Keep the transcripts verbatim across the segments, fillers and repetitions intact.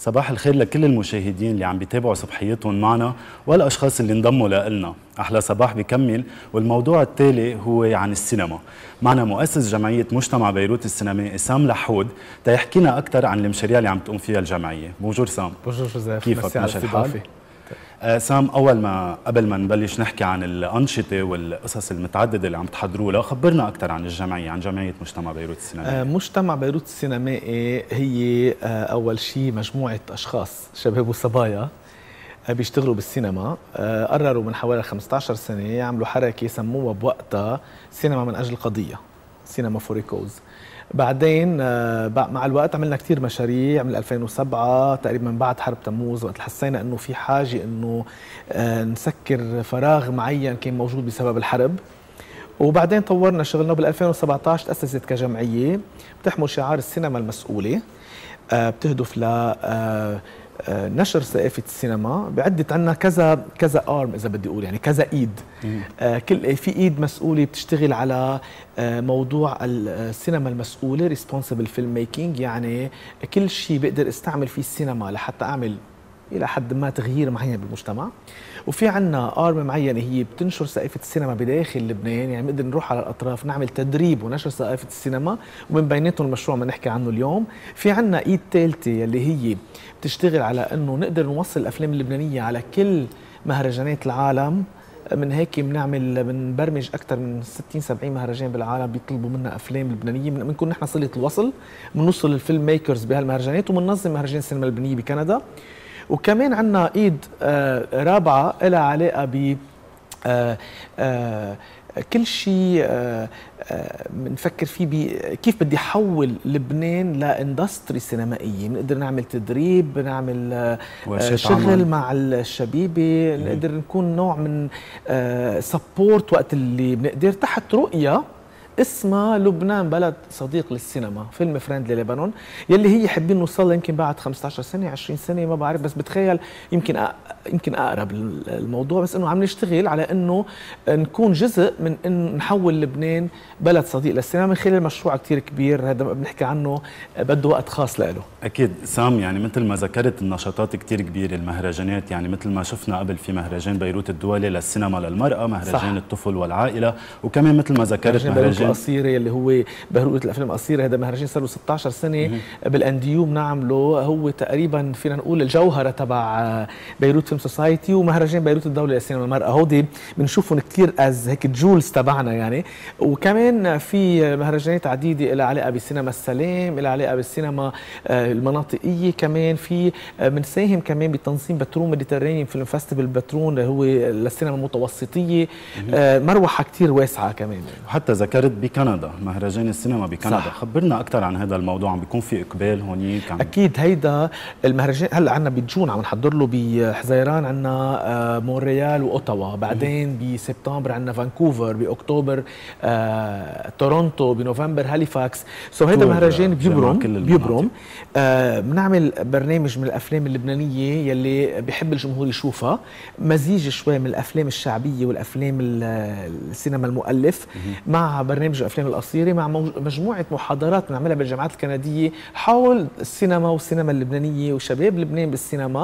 صباح الخير لكل المشاهدين اللي عم بيتابعوا صبحيتهم معنا والاشخاص اللي انضموا لنا. احلى صباح بكمل، والموضوع التالي هو عن السينما. معنا مؤسس جمعيه مجتمع بيروت السينمائي سام لحود تيحكينا اكثر عن المشاريع اللي عم تقوم فيها الجمعيه. بونجور سام. بونجور جوزيف، كيفك؟ ماشي الحال؟ آه سام، اول ما قبل ما نبلش نحكي عن الانشطه والقصص المتعدده اللي عم تحضروا لها، خبرنا اكثر عن الجمعيه، عن جمعيه مجتمع بيروت السينمائي. آه مجتمع بيروت السينمائي هي آه اول شيء مجموعه اشخاص شباب وصبايا آه بيشتغلوا بالسينما. آه قرروا من حوالي خمسة عشر سنه يعملوا حركه سموها بوقتها سينما من اجل القضيه، سينما فور كوز. بعدين مع الوقت عملنا كثير مشاريع من ألفين وسبعة تقريبا من بعد حرب تموز، وقت حسينا انه في حاجه انه نسكر فراغ معين كان موجود بسبب الحرب. وبعدين طورنا شغلنا، وبال ألفين وسبعة عشر تاسست كجمعيه بتحمل شعار السينما المسؤوله، بتهدف ل نشر ثقافه السينما بعده. عندنا كذا كذا ارم اذا بدي اقول، يعني كذا ايد. آه كل في ايد مسؤوله بتشتغل على آه موضوع السينما المسؤوله، ريسبونسبل فيلم ميكينج، يعني كل شيء بقدر استعمل فيه السينما لحتى اعمل الى حد ما تغيير معين بالمجتمع. وفي عندنا ارم معينه هي بتنشر ثقافه السينما بداخل لبنان، يعني بنقدر نروح على الاطراف نعمل تدريب ونشر ثقافه السينما، ومن بيناتهم المشروع اللي نحكي عنه اليوم. في عندنا ايد ثالثه اللي هي بتشتغل على انه نقدر نوصل الافلام اللبنانيه على كل مهرجانات العالم. من هيك بنعمل بنبرمج اكثر من ستين سبعين مهرجان بالعالم بيطلبوا منا افلام لبنانيه، بنكون نحن صله الوصل، بنوصل للفيلم ميكرز بهالمهرجانات، وبننظم مهرجان السينما اللبنانيه بكندا. وكمان عندنا ايد آه رابعه لها علاقه ب آه آه كل شيء بنفكر آه فيه كيف بدي احول لبنان لاندستري سينمائيه. بنقدر نعمل تدريب، نعمل آه شغل عمل مع الشبيبه، نقدر نكون نوع من آه سبورت وقت اللي بنقدر، تحت رؤيه اسمها لبنان بلد صديق للسينما، فيلم فريندلي لبنان، يلي هي حابين نوصل يمكن بعد خمسة عشر سنه عشرين سنه ما بعرف، بس بتخيل يمكن أ... يمكن اقرب الموضوع. بس انه عم نشتغل على انه نكون جزء من ان نحول لبنان بلد صديق للسينما من خلال مشروع كثير كبير هذا بنحكي عنه بده وقت خاص له. اكيد سام، يعني مثل ما ذكرت النشاطات كثير كبيره، المهرجانات، يعني مثل ما شفنا قبل في مهرجان بيروت الدولي للسينما للمراه، مهرجان صح. الطفل والعائله، وكمان مثل ما ذكرت مهرجان القصيره اللي هو بيروت الافلام القصيره. هذا مهرجان صار له ستة عشر سنه بالانديو بنعمله، هو تقريبا فينا نقول الجوهره تبع بيروت فيلم سوسايتي ومهرجان بيروت الدولي للسينما للمراه. هودي بنشوفهم كثير از هيك جولز تبعنا يعني. وكمان في مهرجانات عديده لها علاقه بالسينما السلام، لها علاقه بالسينما المناطقيه. كمان في بنساهم كمان بتنظيم بترون ميديترينيان فيلم فيستيفال بترون اللي هو للسينما المتوسطيه، مروحه كثير واسعه كمان. وحتى ذكرت بكندا مهرجان السينما بكندا، صح. خبرنا اكثر عن هذا الموضوع، عم بيكون في اقبال هونيك؟ عم... اكيد هيدا المهرجان هلا عندنا بجون عم نحضر له، بحزيران عندنا مونريال واوتاوا، بعدين بسبتمبر عندنا فانكوفر، باكتوبر آه، تورونتو، بنوفمبر هاليفاكس. سو هيدا مهرجان بيبرم بيبرم بنعمل آه برنامج من الافلام اللبنانيه يلي بيحب الجمهور يشوفها، مزيج شوي من الافلام الشعبيه والافلام السينما المؤلف مع برنامج الافلام القصيره، مع مجموعه محاضرات بنعملها بالجامعات الكنديه حول السينما والسينما اللبنانيه وشباب لبنان بالسينما.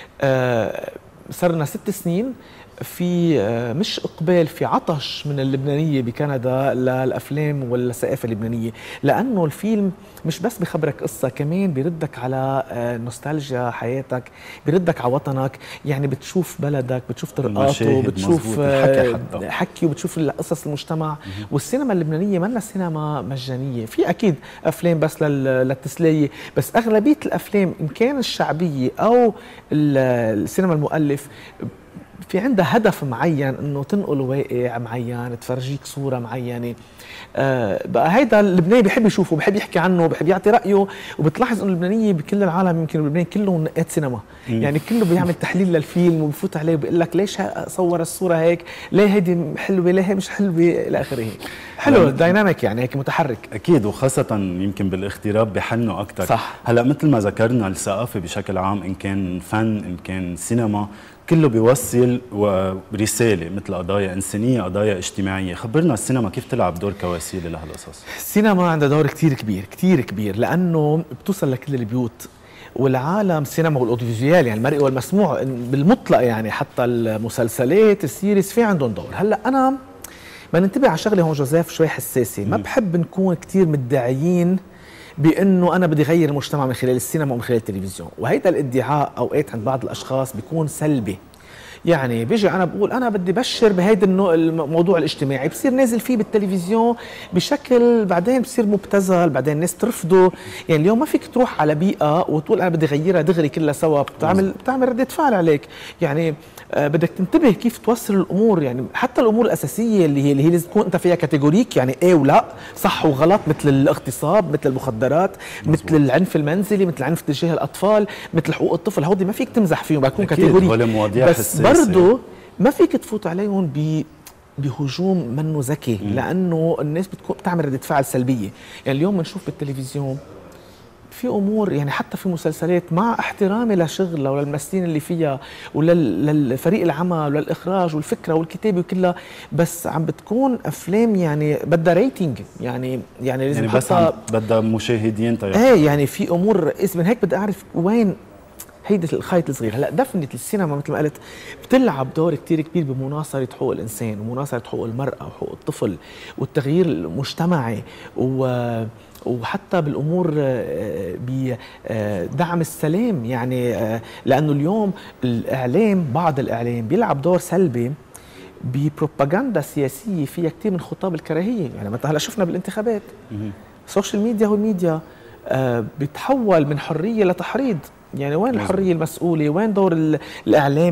آه صار لنا ست سنين في مش اقبال، في عطش من اللبنانيه بكندا للافلام والثقافه اللبنانيه، لانه الفيلم مش بس بخبرك قصه، كمان بيردك على نوستالجيا حياتك، بيردك على وطنك، يعني بتشوف بلدك، بتشوف طرقاته، بتشوف حكي, حكي وبتشوف قصص المجتمع. والسينما اللبنانيه منا سينما مجانيه، في اكيد افلام بس للتسليه، بس اغلبيه الافلام ان كان الشعبيه او السينما المؤلف في عندها هدف معين، انه تنقل واقع معين، تفرجيك صوره معينه. آه بقى هيدا اللبناني بيحب يشوفه، بيحب يحكي عنه، بيحب يعطي رايه. وبتلاحظ انه اللبنانيه بكل العالم يمكن اللبنان كله نقاد سينما، مم. يعني كله بيعمل تحليل للفيلم وبفوت عليه وبيقول لك ليش صور الصوره هيك، ليه هيدي حلوه، ليه هي مش حلوه، الى اخره. حلو الديناميك يعني هيك متحرك. اكيد، وخاصه يمكن بالاغتراب بحنوا اكثر. صح. هلا مثل ما ذكرنا الثقافه بشكل عام، ان كان فن ان كان سينما، كله بيوصل رساله مثل قضايا انسانيه، قضايا اجتماعيه. خبرنا السينما كيف تلعب دور كوسيله لهالقصص؟ السينما عندها دور كثير كبير كثير كبير، لانه بتوصل لكل البيوت. والعالم السينما والاوديوفيزيوال يعني المرئي والمسموع بالمطلق، يعني حتى المسلسلات السيريز في عندهم دور. هلا انا ما ننتبه على شغله هون جوزيف شوي حساسه، ما بحب نكون كتير مدعيين بانه انا بدي غير المجتمع من خلال السينما ومن خلال التلفزيون، وهيدا الادعاء اوقات عند بعض الاشخاص بيكون سلبي. يعني بيجي انا بقول انا بدي بشر بهيدا الموضوع الاجتماعي، بصير نازل فيه بالتلفزيون بشكل بعدين بصير مبتذل، بعدين الناس ترفضه. يعني اليوم ما فيك تروح على بيئه وتقول انا بدي غيرها دغري كلها سوا، بتعمل بتعمل رده فعل عليك. يعني آه بدك تنتبه كيف توصل الامور، يعني حتى الامور الاساسيه اللي هي اللي هي لازم تكون انت فيها كاتيجوريك، يعني ايه ولا صح وغلط، مثل الاغتصاب، مثل المخدرات، مزبوط. مثل العنف المنزلي، مثل العنف تجاه الاطفال، مثل حقوق الطفل، هودي ما فيك تمزح فيهم، بكون كاتيجوريك. بس برضه ما فيك تفوت عليهم ب بهجوم منه ذكي، لانه الناس بتكون بتعمل رده فعل سلبيه. يعني اليوم بنشوف بالتلفزيون في امور، يعني حتى في مسلسلات مع احترامي لشغلها وللممثلين اللي فيها وللفريق العمل وللاخراج والفكره والكتابه وكلها، بس عم بتكون افلام يعني بدها ريتنج، يعني يعني لازم يعني بس بدها مشاهدين. طيب ايه يعني في امور من هيك بدي اعرف وين هيدي الخيط الصغير. هلا دفنة السينما مثل ما قلت بتلعب دور كتير كبير بمناصرة حقوق الإنسان ومناصرة حقوق المرأة وحقوق الطفل والتغيير المجتمعي، و وحتى بالامور بدعم السلام. يعني لانه اليوم الاعلام، بعض الاعلام بيلعب دور سلبي ببروباغندا سياسيه فيها كثير من خطاب الكراهيه. يعني مثلا هلا شفنا بالانتخابات السوشيال ميديا والميديا بتحول من حريه لتحريض. يعني وين الحريه المسؤوله؟ وين دور الاعلام؟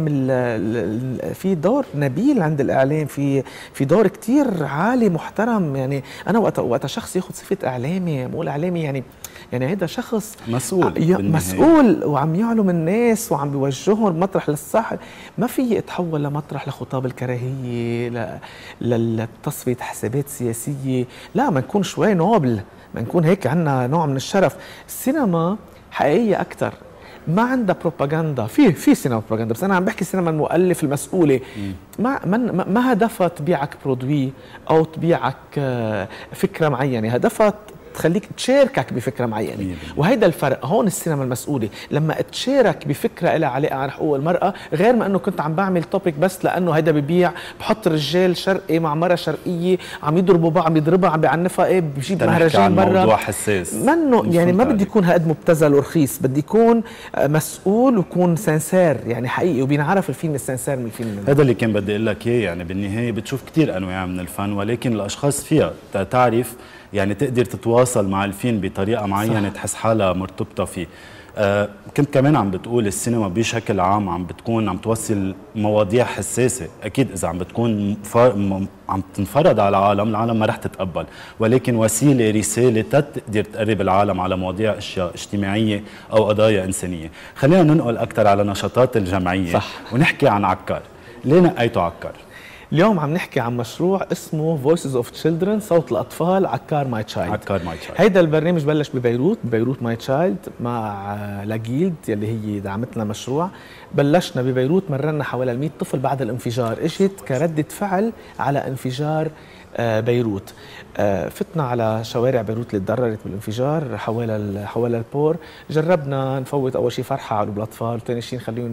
في دور نبيل عند الاعلام، في في دور كتير عالي محترم. يعني انا وقت وقت شخص ياخذ صفه اعلامي، بقول اعلامي يعني يعني هذا شخص مسؤول مسؤول وعم يعلم الناس وعم بيوجههم مطرح للصح. ما في يتحول لمطرح لخطاب الكراهيه، لتصفيه حسابات سياسيه. لا، ما نكون شوي نوبل، ما نكون هيك عندنا نوع من الشرف. السينما حقيقيه اكثر، ما عندها بروباغندا. في في سينما بروباغندا، بس انا عم بحكي سينما المؤلف المسؤوله. ما ما ما هدفها تبيعك برودوي او تبيعك فكره معينه، هدفها تخليك تشاركك بفكره معينه. وهيدا الفرق هون. السينما المسؤوله لما تشارك بفكره لها علاقه عن حقوق المراه، غير ما انه كنت عم بعمل توبيك بس لانه هيدا ببيع، بحط رجال شرقي مع مرة شرقيه عم يضربوا بعض، عم يضربها، عم بيعنفها، ايه بجيب مهرجان برا. موضوع حساس منه. يعني ما بدي يكون هاد مبتذل ورخيص، بدي يكون مسؤول ويكون سنسار، يعني حقيقي، وبينعرف الفيلم السنسار من الفيلم. هذا اللي كان بدي اقول لك اياه. يعني بالنهايه بتشوف كثير انواع من الفن، ولكن الاشخاص فيها تعرف يعني تقدر تتواصل مع الفيلم بطريقه معينه، صح. تحس حالها مرتبطه فيه. آه كنت كمان عم بتقول السينما بشكل عام عم بتكون عم توصل مواضيع حساسه. اكيد اذا عم بتكون عم تنفرض على العالم، العالم ما رح تتقبل، ولكن وسيله رساله تقدر تقرب العالم على مواضيع اشياء اجتماعيه او قضايا انسانيه. خلينا ننقل اكثر على نشاطات الجمعيه، صح. ونحكي عن عكار. ليه نقيتوا عكار؟ اليوم عم نحكي عن مشروع اسمه Voices of Children، صوت الأطفال، عكار ماي تشايلد. عكار ماي تشايلد. هيدا البرنامج بلش ببيروت، ببيروت ماي تشايلد مع لاجيلد يلي هي دعمتنا مشروع. بلشنا ببيروت، مررنا حوالي مئة طفل بعد الانفجار، اجت كردة فعل على انفجار بيروت. فتنا على شوارع بيروت اللي تضررت بالانفجار حوالي حوالي البور. جربنا نفوت اول شيء فرحه على الاطفال، ثاني شيء نخليهم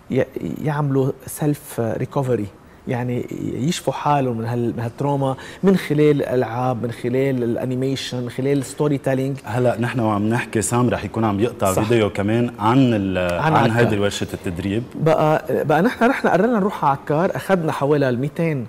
يعملوا سيلف ريكفري، يعني يشفوا حالهم من هال من هالتروما من خلال الالعاب، من خلال الانيميشن، من خلال الستوري تيلينج. هلا نحن وعم نحكي سام رح يكون عم يقطع، صح. فيديو كمان عن عن, عن هذه ورشه التدريب. بقى بقى نحن رحنا قررنا نروح على عكار، اخذنا حوالي مئتين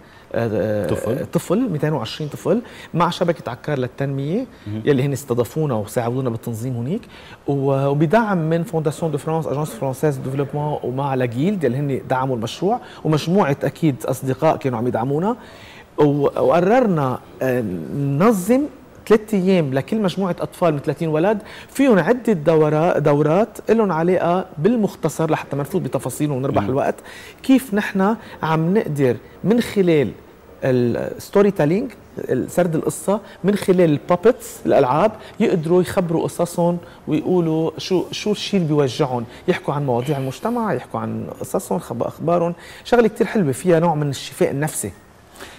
طفل طفل مئتين وعشرين طفل مع شبكه عكار للتنميه يلي هن استضافونا وساعدونا بالتنظيم هنيك، وبدعم من فونداسيون دو فرانس، اجانس فرانسيز دو ديفلوبمون، ومع لاجيلد يلي هن دعموا المشروع، ومجموعه اكيد اصدقاء كانوا عم يدعمونا. وقررنا ننظم ثلاث ايام لكل مجموعه اطفال من ثلاثين ولد، فيهم عده دورات دورات لهم علاقه بالمختصر لحتى ما نفوت بتفاصيلهم ونربح الوقت، كيف نحن عم نقدر من خلال الستوري تيلينج، سرد القصه، من خلال البابتس الالعاب، يقدروا يخبروا قصصهم ويقولوا شو شو الشيء اللي بيوجعهم، يحكوا عن مواضيع المجتمع، يحكوا عن قصصهم، اخبارهم. شغله كثير حلوه، فيها نوع من الشفاء النفسي.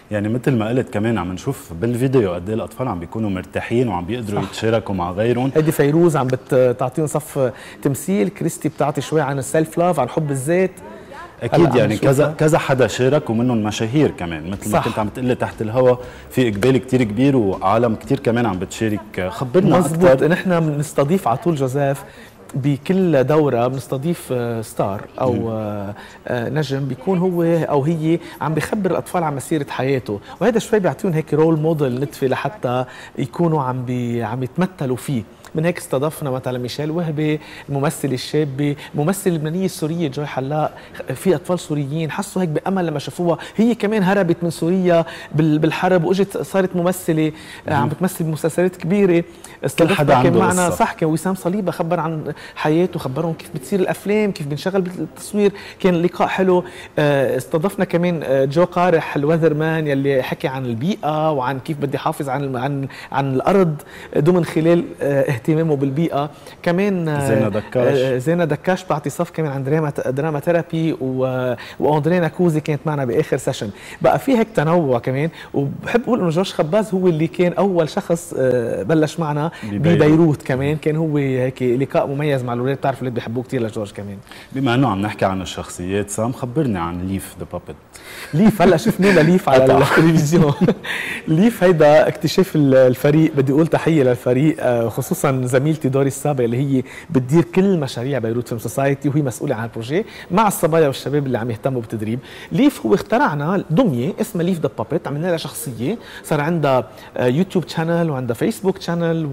يعني مثل ما قلت كمان عم نشوف بالفيديو قد ايه الاطفال عم بيكونوا مرتاحين وعم بيقدروا صح. يتشاركوا مع غيرهم. هيدي فيروز عم بتعطيهم صف تمثيل، كريستي بتعطي شوي عن السيلف لاف، عن حب الذات. اكيد يعني كذا كذا حدا شارك ومنهم مشاهير كمان مثل ما كنت عم تقلي تحت الهوا، في اقبال كتير كبير وعالم كتير كمان عم بتشارك. خبرنا مزبوط. اكثر. نحن بنستضيف على طول جوزيف بكل دورة بنستضيف ستار أو نجم بيكون هو أو هي عم بيخبر الأطفال عن مسيرة حياته، وهذا شوي بيعطيهم هيك رول موديل نتفة لحتى يكونوا عم بي عم يتمثلوا فيه. من هيك استضفنا مثلا ميشيل وهبي الممثله الشابه، الممثله اللبنانيه السوريه جوي حلاق، في اطفال سوريين حسوا هيك بامل لما شافوها، هي كمان هربت من سوريا بالحرب واجت صارت ممثله عم بتمثل بمسلسلات كبيره. استضفنا كان معنا صح، كان وسام صليبه خبر عن حياته، خبرهم كيف بتصير الافلام، كيف بنشغل بالتصوير، كان لقاء حلو. استضفنا كمان جو قارح الوذرمان يلي حكي عن البيئه وعن كيف بدي حافظ عن عن عن الارض ضمن خلال اهتمامه بالبيئه. كمان زينة دكاش زينة دكاش بعطي صف كمان عن دراما دراما ثيرابي، واندرينا كوزي كانت معنا باخر سيشن. بقى في هيك تنوع كمان، وبحب اقول انه جورج خباز هو اللي كان اول شخص بلش معنا ببيروت كمان، كان هو هيك لقاء مميز مع الاولاد، بتعرف الاولاد بيحبوه كثير لجورج كمان. بما انه عم نحكي عن الشخصيات، سام خبرني عن ليف ذا بابت. ليف هلا شفنا ليف على التلفزيون. ليف هيدا اكتشاف الفريق، بدي اقول تحيه للفريق خصوصا زميلتي دوري السابع اللي هي بتدير كل مشاريع بيروت فيلم سوسايتي وهي مسؤوله عن البروجي مع الصبايا والشباب اللي عم يهتموا بالتدريب. ليف هو اخترعنا دميه اسمها ليف ذا بابت، عملنا لها شخصيه، صار عندها يوتيوب شانل وعندها فيسبوك شانل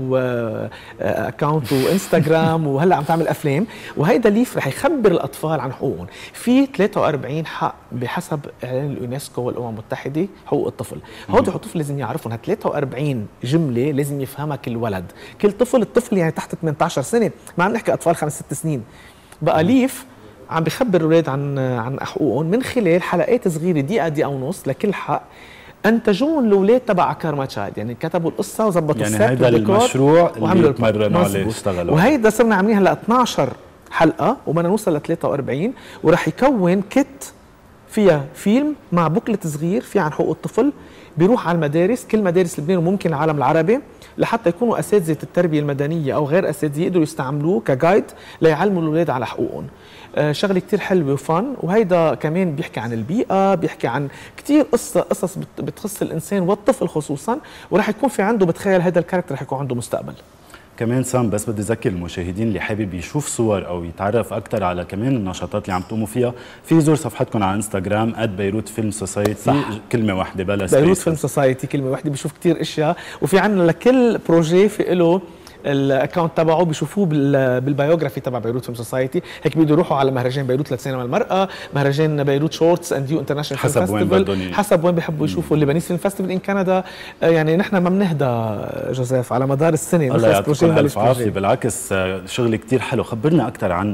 واكونت وانستغرام وهلا عم تعمل افلام. وهيدا ليف رح يخبر الاطفال عن حقوقهم. في ثلاثة وأربعين حق بحسب اعلان اليونسكو والامم المتحده حقوق الطفل، هودي حقوق الطفل لازم يعرفهم. ثلاثة وأربعين جمله لازم يفهمها كل ولد، كل طفل. الطفل يعني تحت ثمانية عشر سنه، ما عم نحكي اطفال خمس ست سنين. بقى ليف عم بخبر الاولاد عن عن حقوقهم من خلال حلقات صغيره دقيقه دقيقه ونص لكل حق، انتجوهم الاولاد تبع كارما تشايلد، يعني كتبوا القصه وظبطوا يعني هذا المشروع اللي يتمرنوا عليه اشتغلوا. وهيدا صرنا عاملين هلا اثنعش حلقه وبدنا نوصل ل ثلاثة وأربعين، وراح يكون كيت فيها فيلم مع بوكلت صغير في عن حقوق الطفل، بيروح على المدارس، كل مدارس لبنان وممكن العالم العربي، لحتى يكونوا اساتذه التربيه المدنيه او غير اساتذه يقدروا يستعملوه كجايد ليعلموا الاولاد على حقوقهم. آه شغله كثير حلوه وفن. وهيدا كمان بيحكي عن البيئه، بيحكي عن كثير قصه قصص بتخص الانسان والطفل خصوصا، وراح يكون في عنده، بتخيل هذا الكاركتر رح يكون عنده مستقبل. كمان سام بس بدي اذكر المشاهدين اللي حابب يشوف صور او يتعرف اكثر على كمان النشاطات اللي عم تقوموا فيها، في يزور صفحتكم على انستغرام @بيروت فيلم سوسايتي، كلمه واحده بلا سبيس. بيروت فيلم سوسايتي كلمه واحده، بيشوف كثير اشياء، وفي عندنا لكل بروجي في له الاكونت تبعه بيشوفوه بالبيوغرافي تبع بيروت فيلم سوسايتي. هيك بيقدروا يروحوا على مهرجان بيروت للسينما المرأة، مهرجان بيروت شورتس اند يو انترناشونال حسب وين بدهم، حسب وين بيحبوا يشوفوا. اللبنانيز فيلم فيستيفال ان كندا. يعني نحن ما بنهدى جوزيف على مدار السنه. الله يعطيكم الف عافيه، بالعكس شغل كثير حلو. خبرنا اكثر عن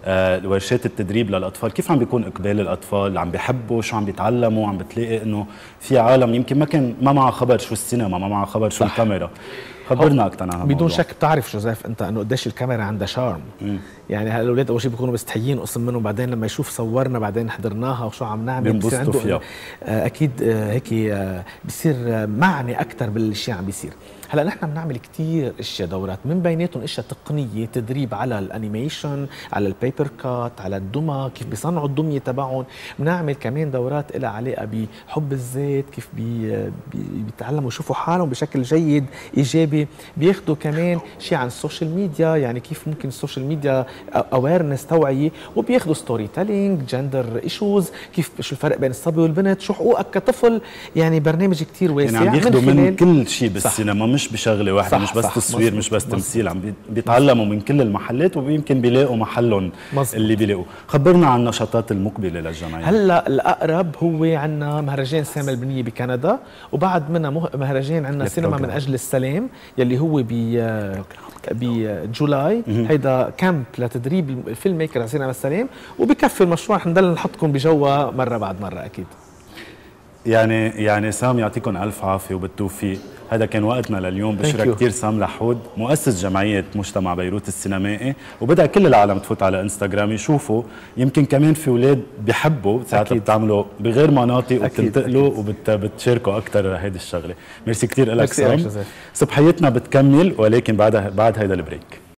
ورشات التدريب للاطفال، كيف عم بيكون اقبال الاطفال؟ عم بيحبوا شو عم بيتعلموا؟ عم بتلاقي انه في عالم يمكن ما كان ما معها خبر شو السينما، ما معها خبر شو الكاميرا. خبرنا اكثر عن هالموضوع. بدون شك بتعرف جوزيف انت انه قديش الكاميرا عندها شارم. مم. يعني هالاولاد اول شيء بيكونوا مستحيين قسم منهم، بعدين لما يشوف صورنا بعدين حضرناها وشو عم نعمل بينبسطوا فيها. اكيد هيك بصير معني اكثر بالشيء عم بيصير. هلا نحن بنعمل كثير اشياء دورات، من بيناتهم اشياء تقنيه، تدريب على الانيميشن، على البيبر كات، على الدمى، كيف بيصنعوا الدميه تبعهم. بنعمل كمان دورات لها علاقه بحب الذات، كيف بي بيتعلموا يشوفوا حالهم بشكل جيد ايجابي. بياخذوا كمان شيء عن السوشيال ميديا، يعني كيف ممكن السوشيال ميديا اويرنس توعيه، وبياخذوا ستوري تيلينج، جندر ايشوز، كيف شو الفرق بين الصبي والبنت، شو حقوقك كطفل. يعني برنامج كثير واسع. يعني عم بياخذوا من, من كل شيء بالسينما، مش بشغله واحده، مش بس تصوير، مش بس تمثيل، عم بيتعلموا من كل المحلات ويمكن بيلاقوا محلهم اللي بيلاقوا. خبرنا عن النشاطات المقبله للجمعيه. هلا الاقرب هو عندنا مهرجان سينما لبنانيه بكندا، وبعد منها مهرجان عندنا سينما من اجل السلام يلي هو ب بجولاي. هيدا كامب لتدريب الفيلم ميكر على سينما السلام، وبكفي المشروع رح نضل نحطكم بجوا مره بعد مره اكيد. يعني يعني سام يعطيكم الف عافيه وبالتوفيق. هذا كان وقتنا لليوم. بشكرك كثير سام لحود، مؤسس جمعيه مجتمع بيروت السينمائي، وبدأ كل العالم تفوت على انستغرام يشوفوا. يمكن كمان في اولاد بيحبوا ساعتها بتعملوا بغير مناطق وبتنتقلوا وبتشاركوا اكثر هيدي الشغله. ميرسي كثير لك سام. صبحيتنا بتكمل ولكن بعد بعد هيدا البريك.